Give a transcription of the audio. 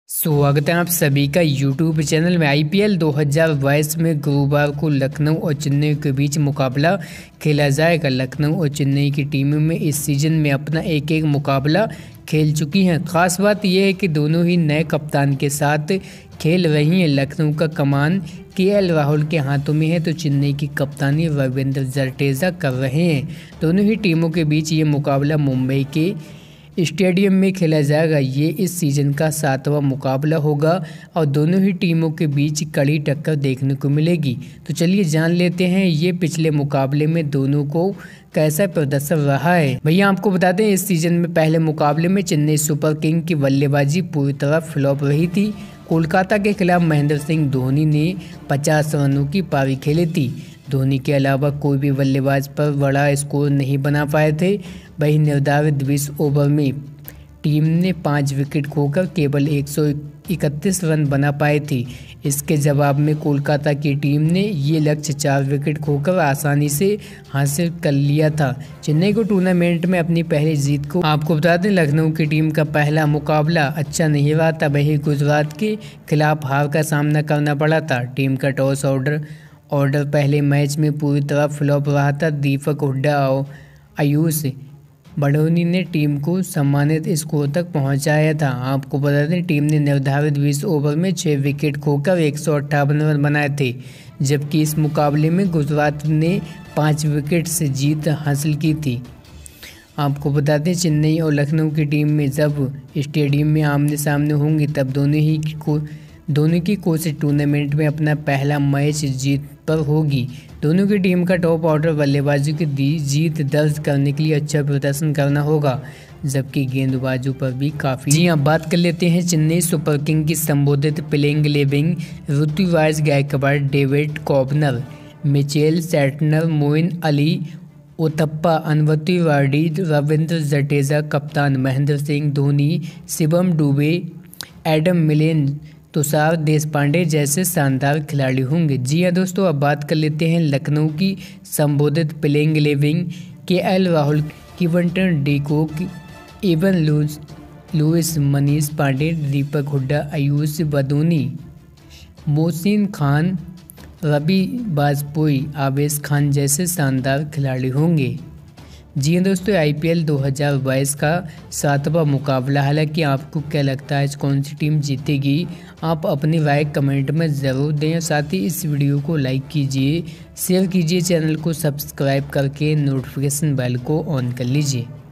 स्वागत है आप सभी का यूट्यूब चैनल में। आईपीएल 2022 में गुरुवार को लखनऊ और चेन्नई के बीच मुकाबला खेला जाएगा। लखनऊ और चेन्नई की टीमों में इस सीजन में अपना एक एक मुकाबला खेल चुकी हैं। खास बात यह है कि दोनों ही नए कप्तान के साथ खेल रही हैं। लखनऊ का कमान केएल राहुल के हाथों में है तो चेन्नई की कप्तानी रविंद्र जडेजा कर रहे हैं। दोनों ही टीमों के बीच ये मुकाबला मुंबई के स्टेडियम में खेला जाएगा। ये इस सीज़न का 7वां मुकाबला होगा और दोनों ही टीमों के बीच कड़ी टक्कर देखने को मिलेगी। तो चलिए जान लेते हैं ये पिछले मुकाबले में दोनों को कैसा प्रदर्शन रहा है। भैया आपको बता दें इस सीज़न में पहले मुकाबले में चेन्नई सुपर किंग की बल्लेबाजी पूरी तरह फ्लॉप रही थी। कोलकाता के खिलाफ महेंद्र सिंह धोनी ने 50 रनों की पारी खेली थी। धोनी के अलावा कोई भी बल्लेबाज पर बड़ा स्कोर नहीं बना पाए थे। वहीं निर्धारित 20 ओवर में टीम ने 5 विकेट खोकर केवल 131 रन बना पाई थी। इसके जवाब में कोलकाता की टीम ने ये लक्ष्य 4 विकेट खोकर आसानी से हासिल कर लिया था। चेन्नई को टूर्नामेंट में अपनी पहली जीत को आपको बता दें लखनऊ की टीम का पहला मुकाबला अच्छा नहीं रहा था। वहीं गुजरात के खिलाफ हार का सामना करना पड़ा था। टीम का टॉस ऑर्डर पहले मैच में पूरी तरह फ्लॉप रहा था। दीपक हुड्डा और आयुष बड़ौनी ने टीम को सम्मानित स्कोर तक पहुंचाया था। आपको बता दें टीम ने निर्धारित 20 ओवर में 6 विकेट खोकर 158 रन बनाए थे, जबकि इस मुकाबले में गुजरात ने 5 विकेट से जीत हासिल की थी। आपको बता दें चेन्नई और लखनऊ की टीम में जब स्टेडियम में आमने सामने होंगी तब दोनों की कोशिश टूर्नामेंट में अपना पहला मैच जीत पर होगी। दोनों की टीम का टॉप ऑर्डर बल्लेबाजों की जीत दर्ज करने के लिए अच्छा प्रदर्शन करना होगा, जबकि गेंदबाजों पर भी काफ़ी। जी हाँ, बात कर लेते हैं चेन्नई सुपर किंग की संबोधित playing 11 Ruturaj Gaikwad, David Conway, Mitchell Santner, Moeen Ali, Uthappa, अनवती वाडी, रविंद्र जडेजा, कप्तान महेंद्र सिंह धोनी, शिवम दुबे, एडम मिलिन, तुषार देशपांडे जैसे शानदार खिलाड़ी होंगे। जी हाँ दोस्तों, अब बात कर लेते हैं लखनऊ की संबोधित playing 11 KL Rahul, Quinton de Kock, Evin Lewis, Manish Pandey, Deepak Hooda, Ayush Badoni, Mohsin Khan, Ravi Vajpayee, Avesh Khan जैसे शानदार खिलाड़ी होंगे। जी हाँ दोस्तों, आईपीएल 2022 का 7वां मुकाबला। हालांकि आपको क्या लगता है कौन सी टीम जीतेगी, आप अपनी राय कमेंट में ज़रूर दें। साथ ही इस वीडियो को लाइक कीजिए, शेयर कीजिए, चैनल को सब्सक्राइब करके नोटिफिकेशन बेल को ऑन कर लीजिए।